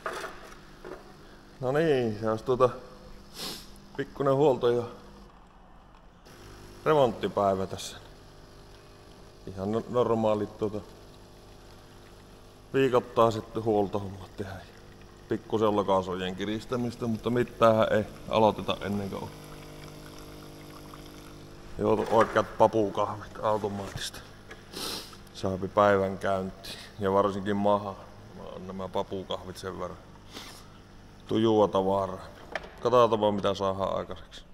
No niin, se olisi pikkuinen huolto ja remonttipäivä tässä. Ihan normaalit viikoittaa sitten huoltohommat tehdä. Pikkusen lakasojen kiristämistä, mutta mitään ei aloiteta ennen kuin joutu oikeat papukahvit automaattista. Saapi päivän käyntiin ja varsinkin maha. On nämä papukahvit sen verran tujua tavaraa. Katsotaan mitä saadaan aikaiseksi.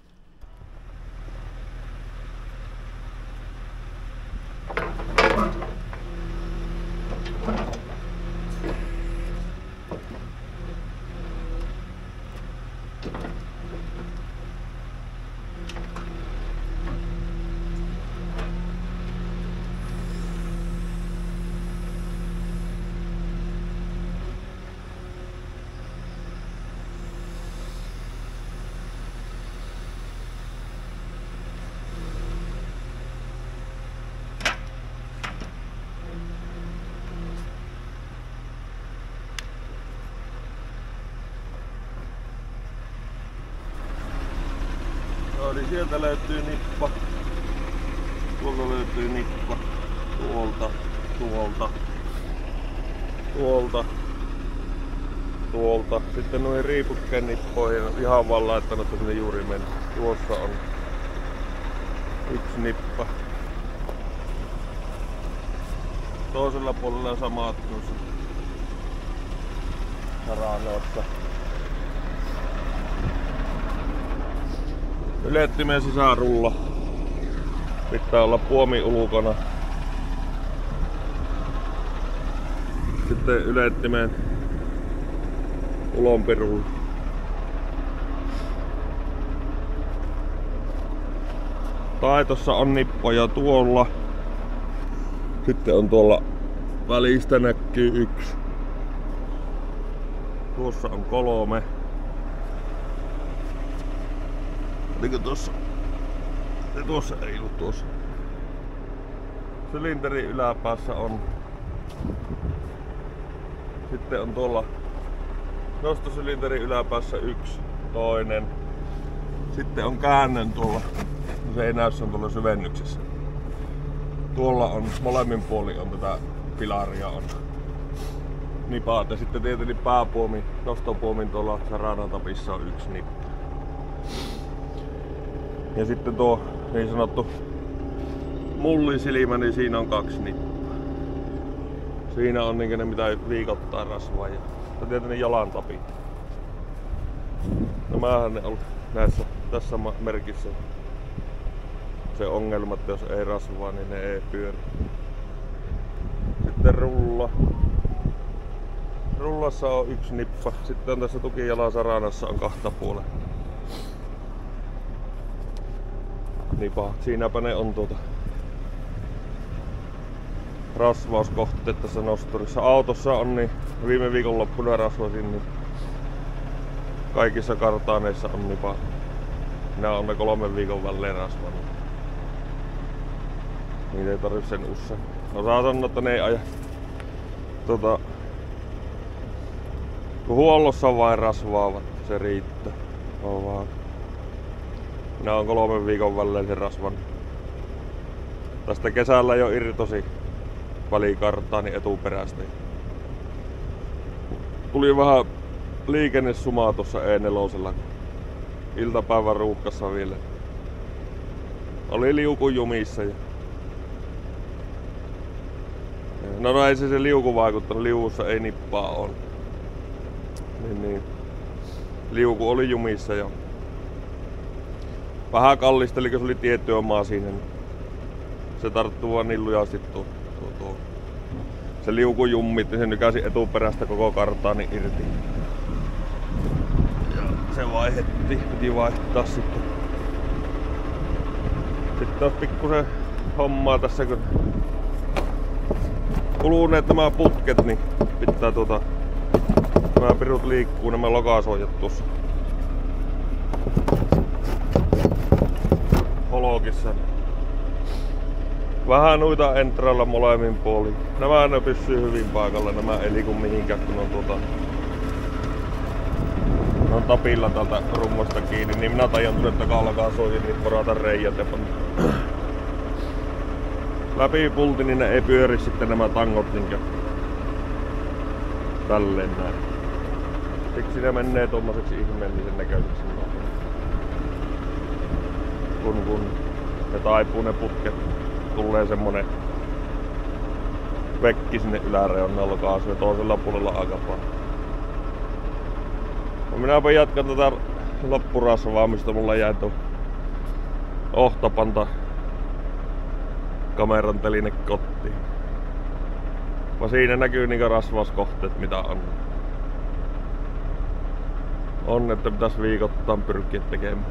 Eli sieltä löytyy nippa, tuolta löytyy nippa, tuolta. Sitten noin riipukkeen nippoihin on ihan vaan laittanut, että sinne juuri mennä. Tuossa on yksi nippa. Toisella puolella on samat tuossa saranoissa. Ylettimen sisärulla pitää olla puomi ulkona. Sitten ylettimen ulonpirulla. Taitossa on nippoja tuolla. Sitten on tuolla välistä näkyy yksi. Tuossa on 3. Eikö tuossa? Ei tuossa ei ollut tuossa. Sylinterin yläpäässä on. Sitten on tuolla nostosylinterin yläpäässä yksi, toinen. Sitten on käännön tuolla. No se ei näy, se on tuolla syvennyksessä. Tuolla on molemmin puolin on tätä pilaria on nipaat. Ja sitten tietenkin pääpuomi, nostopuomin tuolla saranatapissa on yksi nippa. Ja sitten tuo niin sanottu mullisilmä, niin siinä on 2 nippaa. Siinä on niinkö ne mitä viikoittaa rasvaa ja tietenkin jalantapi. Nämähän ne on näissä tässä merkissä se ongelma, että jos ei rasvaa, niin ne ei pyöri. Sitten rulla. Rullassa on 1 nippa. Sitten on tässä tukijalansaranassa on 2 puolella. Nipa. Siinäpä ne on rasvauskohteet tässä nosturissa. Autossa on niin viime viikonloppuna rasvasin, niin kaikissa kartaaneissa on nipa. Nää on ne 3 viikon välein rasvanut. Niitä ei tarvitse sen usein. No saa sanoa, että ne ei aja kun huollossa vain rasvaavat, se riittää. On vaan. Nää on 3 viikon välein sen rasvan. Tästä kesällä jo irtosi välikarttaani etuperästä. Tuli vähän liikennesumaa tuossa E4:lla. Iltapäivän ruuhkassa vielä. Oli liuku jumissa. No ei se liuku vaikuttanut, liukussa ei nippaa on. Niin. Liuku oli jumissa ja vähän kallisteli, kun se oli tiettyä maa siinä. Niin se tarttuu vaan niin lujasti tuo. Se liuku jummit, niin se nykäsi etuperästä koko kartaani irti. Ja se vaihdettiin, piti vaihtaa sitten. Sitten on pikkusen hommaa tässä, kun kuluneet nämä putket, niin pitää nämä pirut liikkuu, nämä lokasoijat tuossa holokissa. Vähän noita entrailla molemmin puolin. Nämä ne pysyy hyvin paikalla, nämä ei liiku mihinkään, kun on on tapilla tältä rungosta kiinni, niin minä tajan tuonne takaalakaasuihin, niin porata reijät ja läpi pulti, niin ne ei pyöri sitten nämä tangot niinkö tälleen näin. Siksi ne menee tommoseksi ihmeellisen näköiseksi. Kun ne taipuu ne putket, tulee semmonen vekki sinne yläreunalla kaasu ja toisella puolella aika paljon. No minäpä jatkan tätä loppurasvaa, mistä mulla jäi tuo ohtapanta kameran teline kotiin. Siinä näkyy niinkö rasvauskohteet mitä on. On, että pitäis viikoittain pyrkiä tekemään.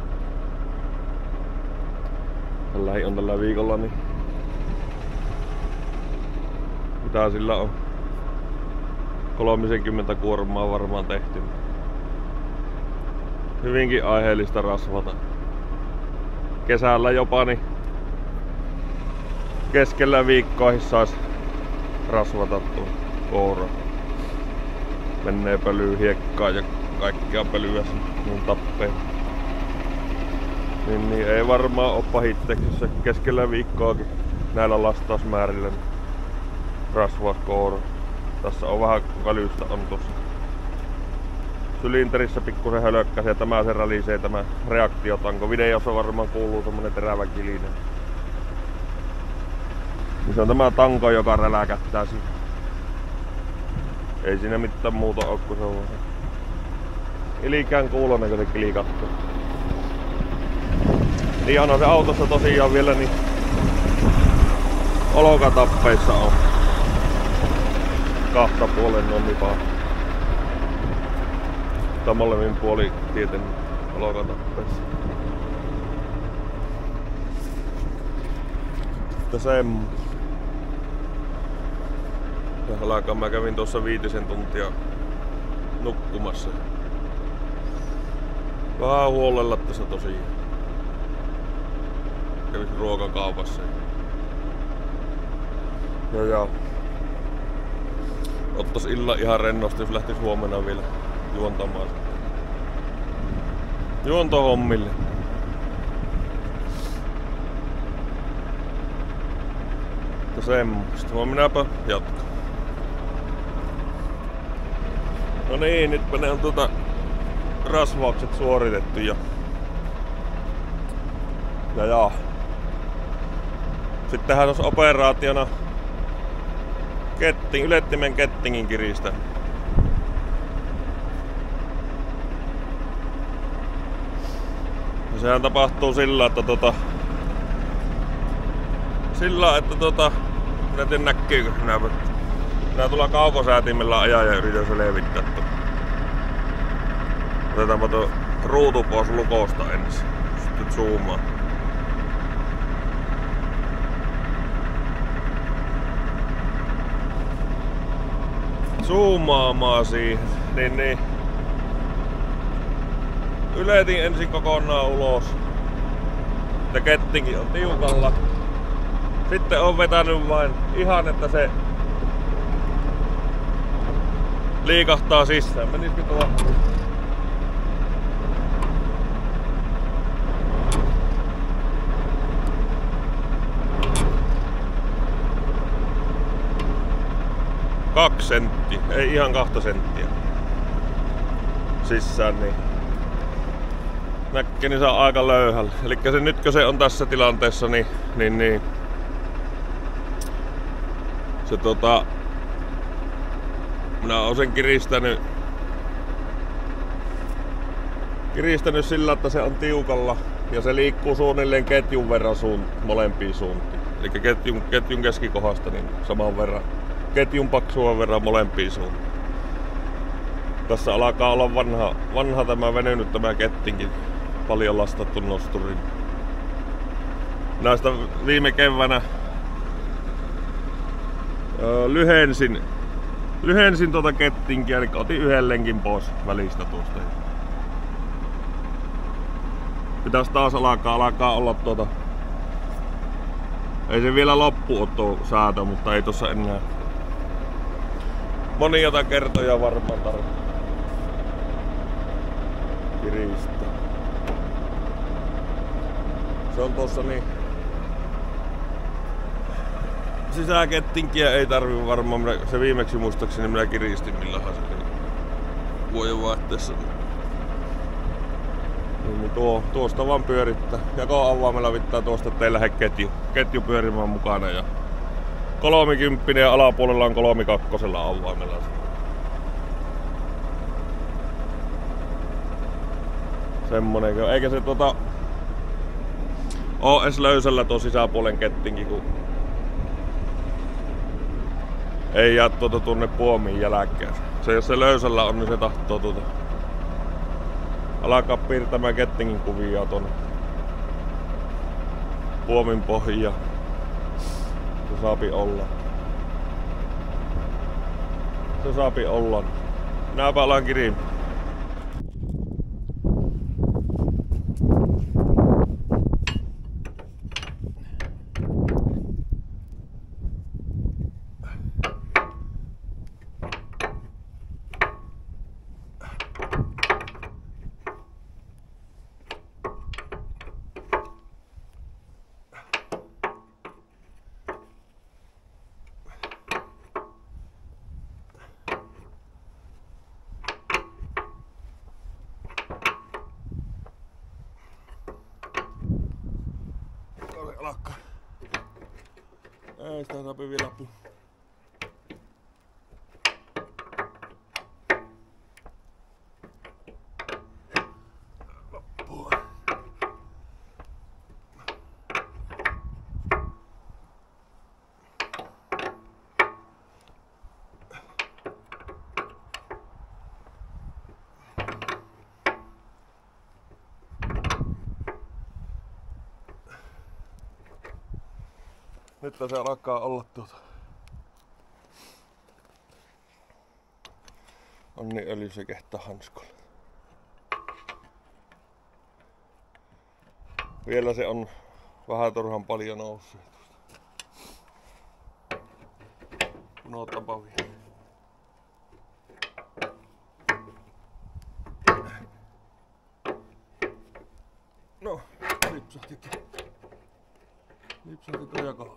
Tällä viikolla niin mitä sillä on 30 kuormaa varmaan tehty. Hyvinkin aiheellista rasvata. Kesällä jopa niin keskellä viikkoihin sais rasvata tuon kouran. Menee pölyy hiekkaa ja kaikkea pölyä niin tappeen. Niin ei varmaan oo pahitteeksi, jos se keskellä viikkoakin näillä lastausmäärillä niin rasvaa koura. Tässä on vähän välystä on tossa. Sylinterissä pikkusen hölkkäsi ja tämä se rälisee tämä reaktiotanko. Videossa varmaan kuuluu semmonen terävä kilinen. Niin se on tämä tanko, joka räläkättää siinä. Ei siinä mitään muuta oo, kun se on ilikään kuulonen, kun se kilikattuu. Ihana se autossa tosiaan vielä niin olokatappeissa on. Kahta puolen on nipaa. Tai molemmin puoli tieten olokatappeissa. Mutta semmo. Ja mä kävin tuossa 5 tuntia nukkumassa. Vähän huolella tässä tosiaan. Kävin ruokakaupassa. Ja ottais illan ihan rennosti, jos lähtis huomenna vielä juontamaan. Juontohommille. Mutta semmoista. Vaan minäpä jatkan. No niin, nyt ne on rasvaukset suoritettu ja sittenhän tuossa operaationa ylettimen kettingin kiristä. Ja sehän tapahtuu sillä, että minä en näkyykö minä tulla kaukosäätimellä ajaa ja yritän selvittää. Otetaanpa tuo ruutu pois lukosta ensin. Sitten zoomaa. Zoomaamaan siihen. Niin. Yletin ensin kokonaan ulos. Ja kettinkin on tiukalla. Sitten on vetänyt vain ihan, että se liikahtaa sisään. Menisikö tuo? Kaksi senttiä, ei ihan 2 senttiä sisään, niin näkki, niin se on aika löyhällä. Elikkä se nyt kun se on tässä tilanteessa, niin se minä olen sen kiristänyt sillä, että se on tiukalla ja se liikkuu suunnilleen ketjun verran molempiin suuntiin. Eli ketjun keskikohdasta niin saman verran. Ketjun paksua verran molempiin suuntiin. Tässä alkaa olla vanha tämä venynyt tämä kettinkin. Paljon lastattu nosturi. Näistä viime keväänä lyhensin tuota kettinkiä, eli otin 1 lenkin pois välistä tuosta. Pitäis taas alkaa olla ei se vielä loppu oo tuo säätö, mutta ei tossa enää monia kertoja varmaan tarvitse. kiristää. Se on tossa niin. Sisäkettinkiä ei tarvi varmaan. Se viimeksi muistaakseni minä kiristin millähän se vuodenvaihteessa. Niin tuosta vaan pyörittää. Jakoavaimella vittaa tuosta, ettei lähde ketju pyörimään mukana. Ja 30 ja alapuolella on 32 avaimella. Semmonen. Eikä se oo edes löysällä tuo sisäpuolen kettinki, kun ei jää tuonne puomiin jälkeen. Se jos se löysällä on, niin se tahtoo alkaa piirtämään kettingin kuvia tuonne puomin pohjaan. Se saapi olla. Se saapi olla. Minäpä alan kiriin. Alkaa. Ei sitä saapi vielä läpi. Loppuu. Nyt se alkaa olla on niin öljy se kehtaa hanskolla. Vielä se on vähän turhan paljon noussut. Unohtapa vielä. No, lipsahtikin. Lipsahti jako.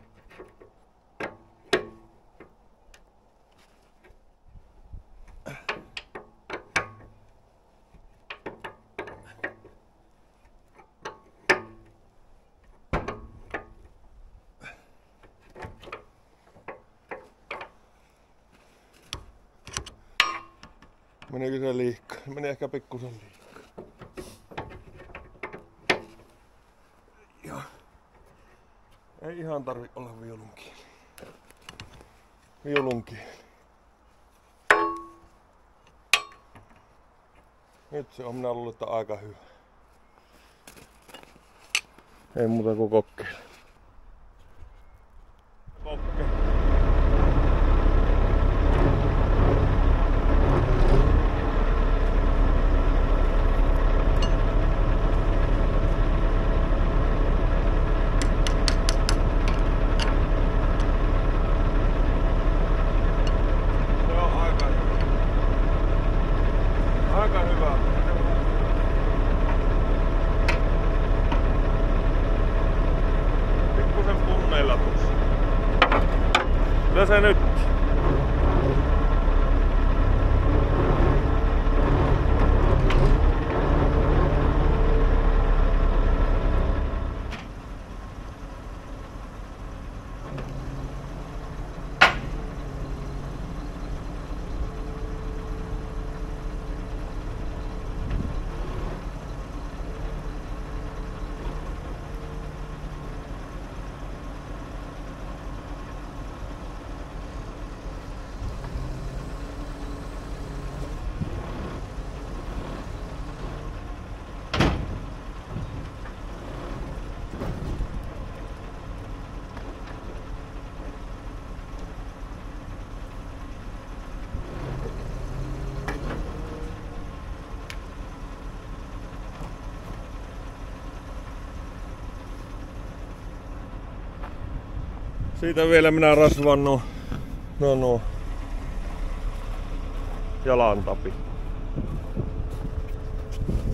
Menikö se liikkaa? Meni ehkä pikkusen liikkaa. Joo. Ei ihan tarvi olla viulunkieli. Nyt se on, minä luulen, että aika hyvä. Ei muuta kuin kokkeile. Aika hyvä. Pikkusen punneilla tuossa. Kyllä se nyt. Siitä vielä minä rasvaan nuo jalantapi.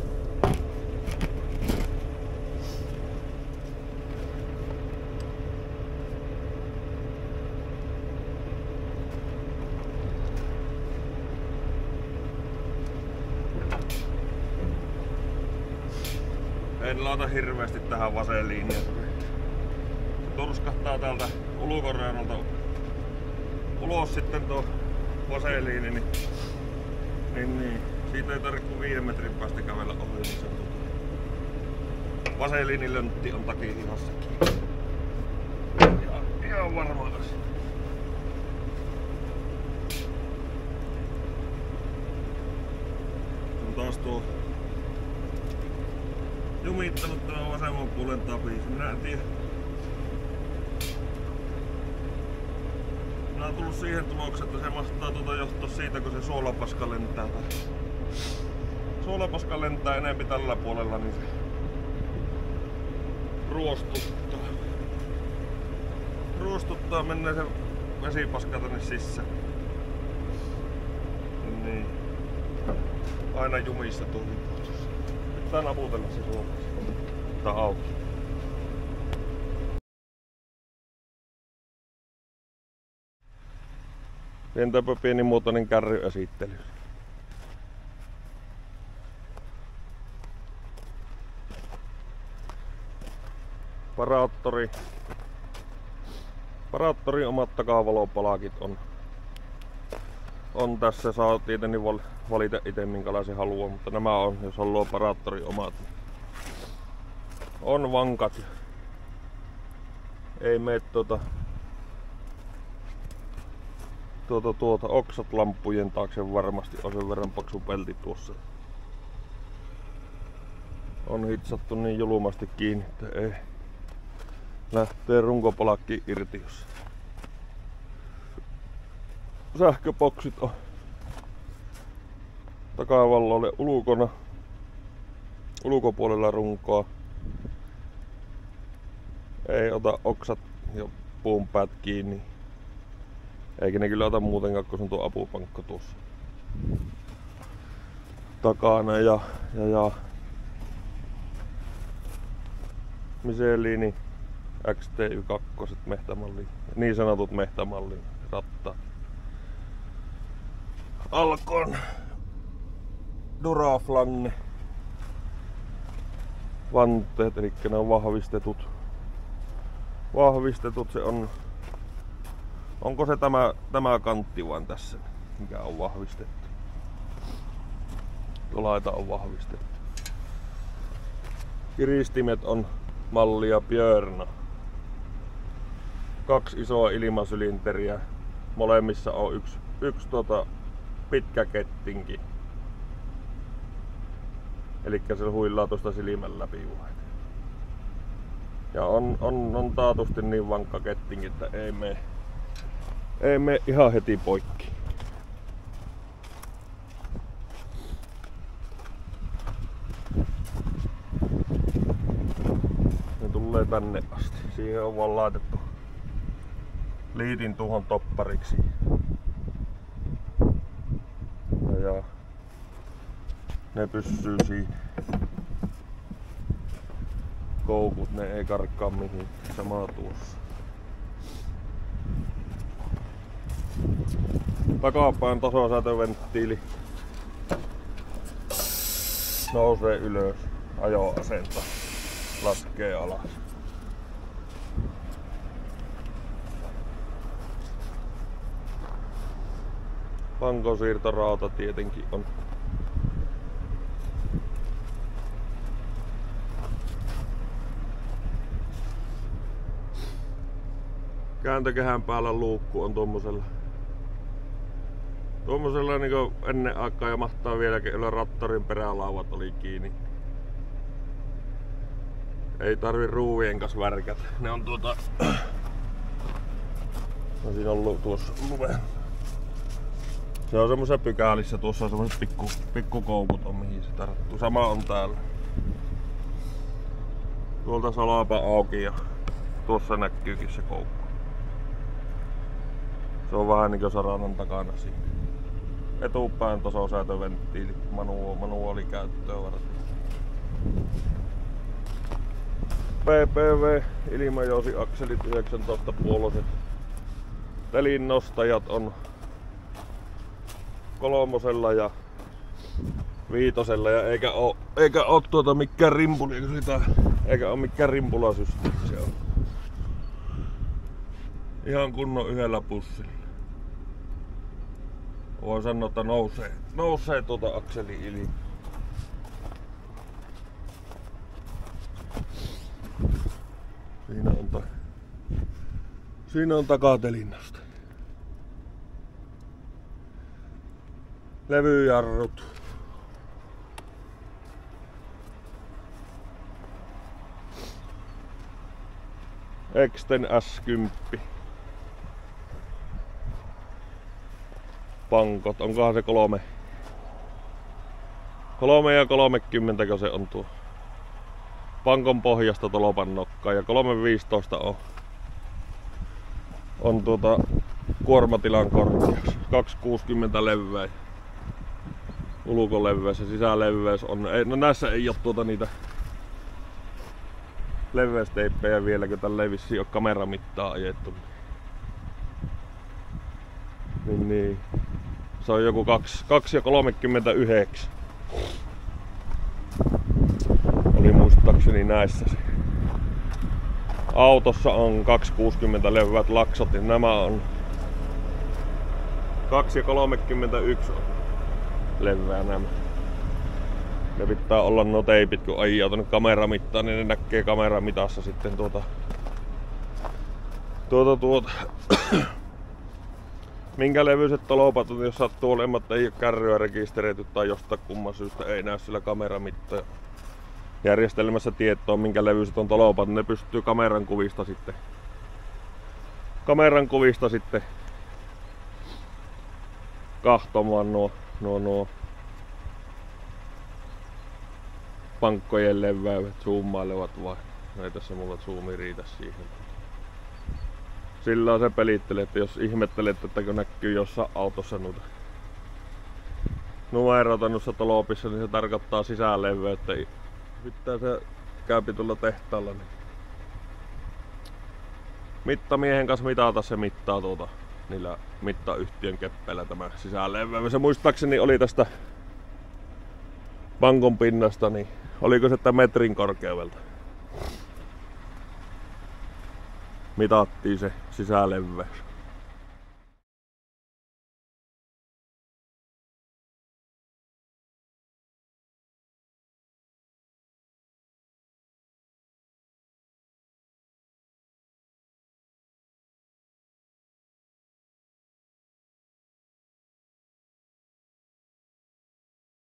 en laita hirveästi tähän vaseliiniin. Se turskahtaa täältä ulkoreunalta ulos sitten tuo vaseliini, niin siitä ei tarvitse kuin 5 metrin päästä kävellä ohi, niin se vaseliinilöntti on takihihassakin. Ihan varma asia. On taas tuo jumittanut tämän vasemman puolen tapis. Minä en tiedä. Minä oon tullut siihen tulokseen, että se mahtaa johtaa siitä, kun se suolapaska lentää. Suolapaska lentää enemmän tällä puolella, niin se ruostuttaa, menee se vesipaska tänne sisään. Niin. Aina jumissa tuli. Pitää naputella se suolapaska. Tää auki. Entäpä pienimuotoinen kärryesittely. Paraattorin omat takavalopalakit on tässä. Saa tietenkin valita itse minkälaisen haluaa, mutta nämä on, jos haluaa paraattorin omat. On vankat. Ei mene oksat lamppujen taakse varmasti, on sen verran paksu pelti tuossa. On hitsattu niin julmasti kiinni, että ei. Lähtee runkopalakki irti, jos sähköboksit on takavalloille ulkopuolella runkoa. Ei ota oksat ja puun päät kiinni. Eikä ne kyllä ota muutenkaan, kun se on tuo apupankko tuossa takana ja Michelin XTY2 mehtämalli, niin sanotut mehtämallin rattaat. Alkon Duraflange vanteet, eli ne on vahvistetut. Se on. Onko se tämä kantti vain tässä, mikä on vahvistettu? Tuo laita on vahvistettu. Kiristimet on mallia Björna. 2 isoa ilmasylinteriä. Molemmissa on yksi pitkä kettinki. Elikkä se huilaa tuosta silmän läpi vain. Ja on taatusti niin vankka kettinki, että ei mene ihan heti poikki. Ne tulee tänne asti. Siihen on vaan laitettu liitin tuohon toppariksi. Ja ne pysyy siinä. Koukut, ne ei karkkaa mihin. Sama tuossa. Takapäin tasosäätöventtiili nousee ylös, ajoasenta laskee alas. Pankosiirtorauta tietenkin on. Kääntökehän päällä luukku on tuommoisella niinku ennen aikaa, ja mahtaa vieläkin olla rattorin perälauvat oli kiinni. Ei tarvi ruuvien kanssa värkätä. Ne on no siinä on tuossa luve. Se on semmoisessa pykälissä, tuossa on semmoiset pikkukoukut on mihin se tarttuu. Sama on täällä. Tuolta salapa auki ja tuossa näkyykin se koukku. Se on vähän niinku saranan takana siinä. Etupään tasosäätöventtiili, manuaalikäyttöä varten. PPV ilmajousiakselit 19 puoloiset. Telin nostajat on 3 ja 5 ja eikä oo eikä oo mikään rimpuli, eikä oo mikään rimpulasysteemi. Se on ihan kunnon yhdellä pussilla. Voin sanoa, että nousee akseli yli. Siinä on takatelinnasta. Levyjarrut. Exten S10. Pankot, onkohan se 3 ja 30 se on tuo. Pankon pohjasta tolopan nokkaa ja 315 on kuormatilan korkeus. 260 leveys. Ulkoleveys ja sisäleveys on. No näissä ei oo niitä leveysteippejä vielä, kun tällä ei vissiin oo kameramittaa ajettu. Niin. Se on joku 2 ja 39. Oli muistaakseni näissä se. Autossa on 260 leveät laksot, niin nämä on 2 ja 31 leveää nämä. Ne pitää olla nuo teipit, kun ajaa tuonne kameramittaan, niin ne näkee kameramitassa sitten minkä levyiset tolopat on, jos sattuu olemaan, että ei ole kärryä rekisteröity tai jostain kumman syystä ei näy sillä kameramittaa järjestelmässä tietoa, minkä levyiset on tolopat, ne pystyy kameran kuvista sitten kahtomaan nuo pankkojen leveydet, zoomailevat vai ei tässä mulla zoomi riitä siihen. Sillä se pelittelee, että jos ihmettelet, että kun näkyy jossain autossa noita numeroita noissa tolopissa, niin se tarkoittaa sisäleveyttä. Pitää se käypi tulla tehtaalla, niin mittamiehen kanssa mitata se mittaa niillä mittayhtiön keppeillä tämä sisäleveys. Se muistaakseni oli tästä pankon pinnasta, niin oliko se että metrin korkeudelta mitattiin se sisäleveys.